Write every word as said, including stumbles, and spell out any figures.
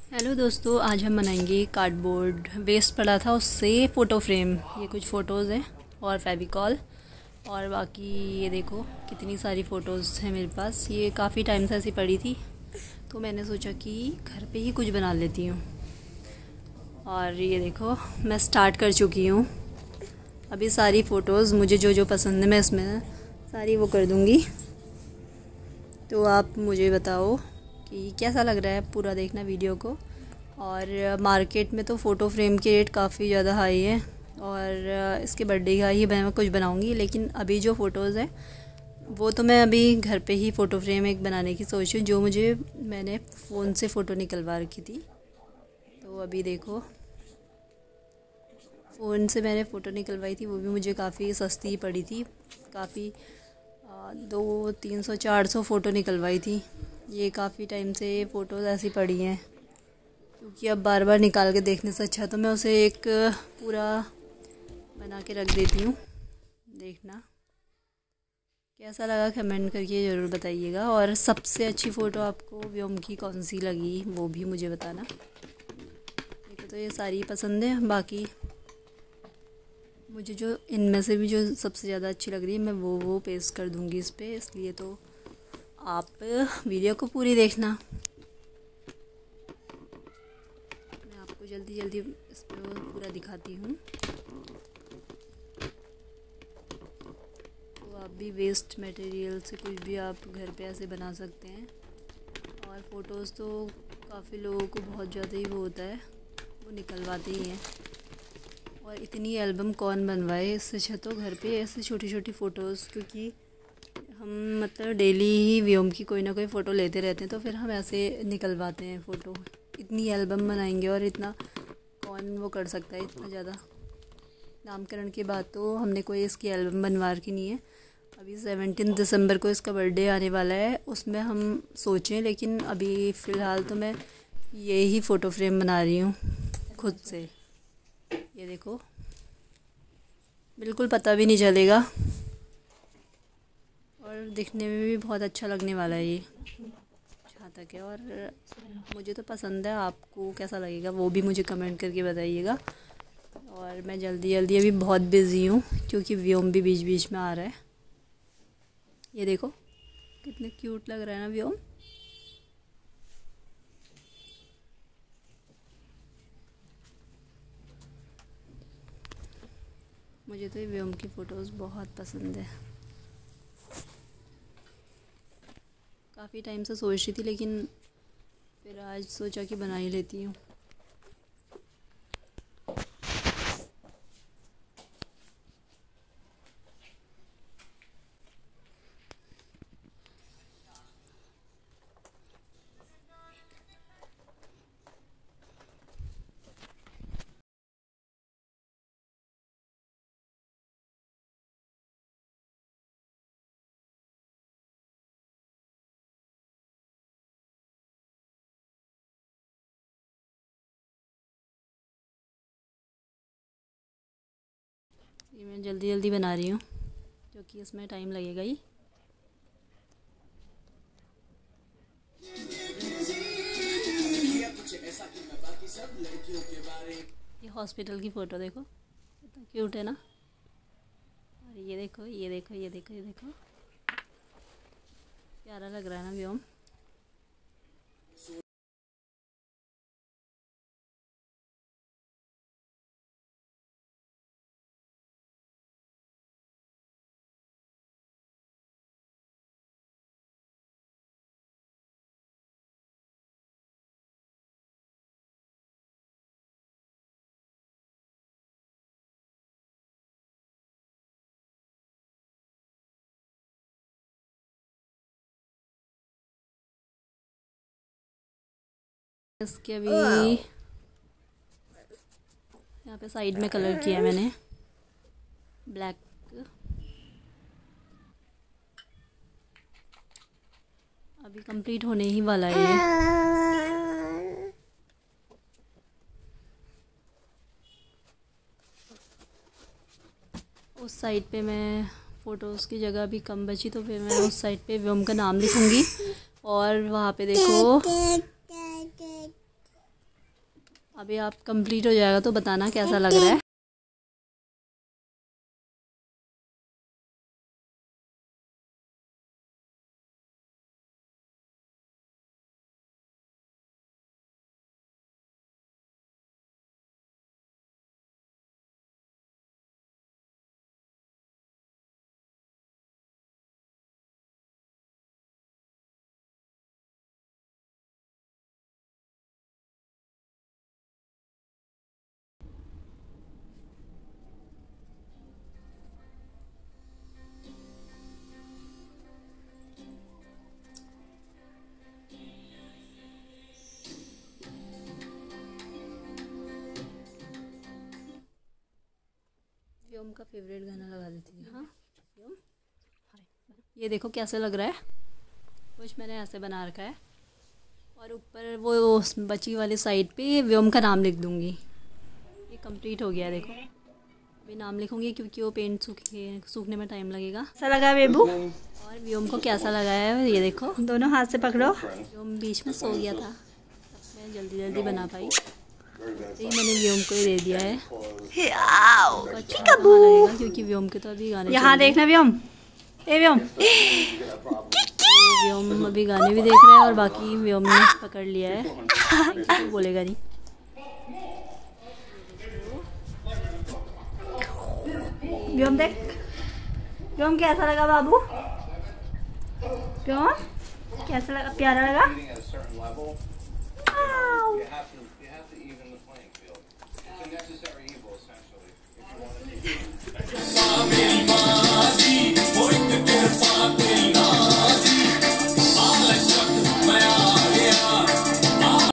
Hello दोस्तों, आज हम बनाएंगे कार्डबोर्ड वेस्ट पड़ा था उससे फ़ोटो फ्रेम। ये कुछ फ़ोटोज़ हैं और फेविकॉल और बाकी ये देखो कितनी सारी फ़ोटोज़ हैं मेरे पास। ये काफ़ी टाइम से ऐसी पड़ी थी तो मैंने सोचा कि घर पे ही कुछ बना लेती हूँ। और ये देखो मैं स्टार्ट कर चुकी हूँ। अभी सारी फ़ोटोज़ मुझे जो जो पसंद है मैं इसमें सारी वो कर दूँगी। तो आप मुझे बताओ कि कैसा लग रहा है, पूरा देखना वीडियो को। और मार्केट में तो फ़ोटो फ्रेम के रेट काफ़ी ज़्यादा हाई है और इसके बर्थडे का ही मैं कुछ बनाऊंगी। लेकिन अभी जो फ़ोटोज़ है वो तो मैं अभी घर पे ही फ़ोटो फ्रेम एक बनाने की सोच रही हूँ, जो मुझे मैंने फ़ोन से फ़ोटो निकलवा रखी थी। तो अभी देखो फ़ोन से मैंने फ़ोटो निकलवाई थी, वो भी मुझे काफ़ी सस्ती पड़ी थी। काफ़ी दो तीन सौ चार सौ फ़ोटो निकलवाई थी। ये काफ़ी टाइम से फ़ोटोज़ ऐसी पड़ी हैं क्योंकि अब बार बार निकाल के देखने से अच्छा तो मैं उसे एक पूरा बना के रख देती हूँ। देखना कैसा लगा कमेंट करके ज़रूर बताइएगा। और सबसे अच्छी फ़ोटो आपको व्योम की कौन सी लगी वो भी मुझे बताना। देखो तो ये सारी पसंद है, बाकी मुझे जो इनमें से भी जो सबसे ज़्यादा अच्छी लग रही है मैं वो वो पेस्ट कर दूँगी इस पर। इसलिए तो आप वीडियो को पूरी देखना। मैं आपको जल्दी जल्दी इस पर पूरा दिखाती हूँ। तो आप भी वेस्ट मटेरियल से कुछ भी आप घर पे ऐसे बना सकते हैं। और फ़ोटोज़ तो काफ़ी लोगों को बहुत ज़्यादा ही वो होता है, वो निकलवाते ही हैं। और इतनी एल्बम कौन बनवाए, इससे अच्छा तो घर पे ऐसे छोटी छोटी फ़ोटोज़, क्योंकि हम मतलब डेली ही व्योम की कोई ना कोई फ़ोटो लेते रहते हैं तो फिर हम ऐसे निकलवाते हैं फ़ोटो। इतनी एल्बम बनाएंगे और इतना कौन वो कर सकता है इतना ज़्यादा। नामकरण के बाद तो हमने कोई इसकी एल्बम बनवा रखी नहीं है। अभी सेवनटीन दिसंबर को इसका बर्थडे आने वाला है, उसमें हम सोचें। लेकिन अभी फ़िलहाल तो मैं ये ही फ़ोटो फ्रेम बना रही हूँ खुद से। ये देखो बिल्कुल पता भी नहीं चलेगा और दिखने में भी बहुत अच्छा लगने वाला है। ये जहाँ तक है, और मुझे तो पसंद है। आपको कैसा लगेगा वो भी मुझे कमेंट करके बताइएगा। और मैं जल्दी जल्दी अभी बहुत बिज़ी हूँ क्योंकि व्योम भी बीच बीच में आ रहा है। ये देखो कितने क्यूट लग रहा है ना व्योम। मुझे तो ये व्योम की फ़ोटोज़ बहुत पसंद है। काफ़ी टाइम से सोच रही थी लेकिन फिर आज सोचा कि बना ही लेती हूँ। ये मैं जल्दी जल्दी बना रही हूँ क्योंकि इसमें टाइम लगेगा ही। ये हॉस्पिटल की फ़ोटो देखो कितना क्यूट है ना। और ये देखो ये देखो ये देखो ये देखो प्यारा लग रहा है ना व्योम। इसके अभी यहाँ पे साइड में कलर किया है मैंने ब्लैक। अभी कंप्लीट होने ही वाला है ये। उस साइड पे मैं फ़ोटोज़ की जगह भी कम बची तो फिर मैं उस साइड पे व्योम का नाम लिखूँगी। और वहाँ पे देखो अभी आप कंप्लीट हो जाएगा तो बताना कैसा लग रहा है। व्योम का फेवरेट गाना लगा देती हूँ। हाँ व्योम, ये देखो कैसे लग रहा है। कुछ मैंने ऐसे बना रखा है और ऊपर वो बची वाली साइड पे व्योम का नाम लिख दूँगी। ये कंप्लीट हो गया। देखो अभी नाम लिखूँगी क्योंकि वो पेंट सूखे सूखने में टाइम लगेगा। कैसा लगा बेबू? और व्योम को कैसा लगा है ये देखो। दोनों हाथ से पकड़ो। व्योम बीच में सो गया था, मैं जल्दी जल्दी बना पाई, यही मैंने व्योम को ही दे दिया है। अच्छा लगेगा क्योंकि व्योम के तो अभी गाने यहाँ देखना व्योम, ए व्योम। तो व्योम अभी गाने भी देख रहे हैं और बाकी व्योम ने पकड़ लिया है, तो बोलेगा नहीं। व्योम देख, व्योम कैसा लगा बाबू? व्योम कैसा लगा? प्यारा लगा?